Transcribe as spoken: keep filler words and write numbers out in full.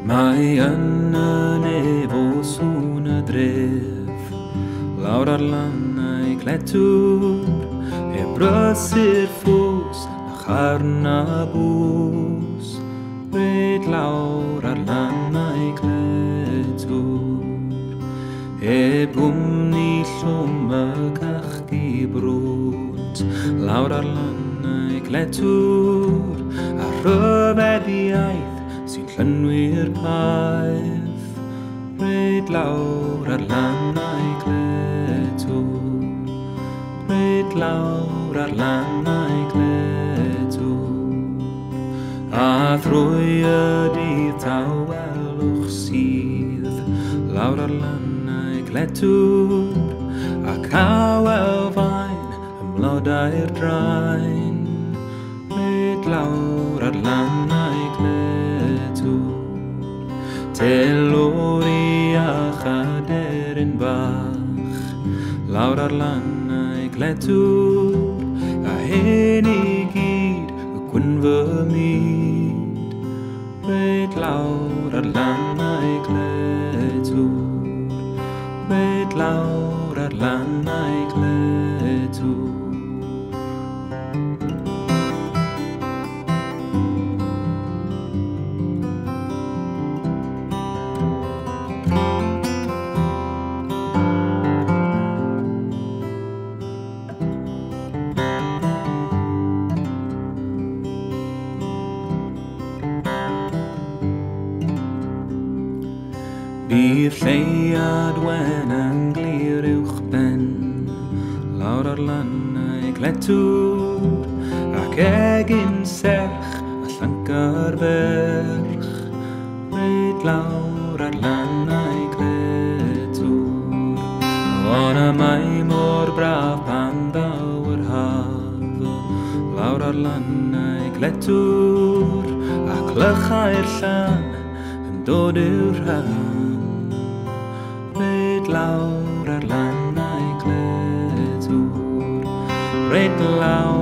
Mae yn y nef o sŵn y dref, lawr ar Llannau Clettwr, e brysur ffws a charn a bws, red lawr ar Llannau Clettwr, e bwmni llwm y cachgi brwt, lawr ar Llannau Clettwr, a rhyfeddiaeth sy'n llynwyr paeth, red lawr ar Llannau Clettwr, red lawr ar Llannau Clettwr. A thrwy y dydd tawelwch sydd, lawr ar Llannau Clettwr, ac awel fain ymlodau'r draen, red lawr ar Llannau Clettwr. Telori a chaderyn bach, lawr ar Llannau Clettwr, a hyn i gyd y gwynfy myd, red lawr ar Llannau Clettwr, red lawr ar Llannau Clettwr. Bydd lleiad wen yn glir uwch ben, lawr ar Llannau Clettwr, ac egin serch a llancar ferch, red lawr ar Llannau Clettwr. Ond y mae mor braf pan ddaw yr haf, lawr ar Llannau Clettwr, a clychau'r llan yn dod i'w rhan, lawr ar Llannau Clettwr, red lawr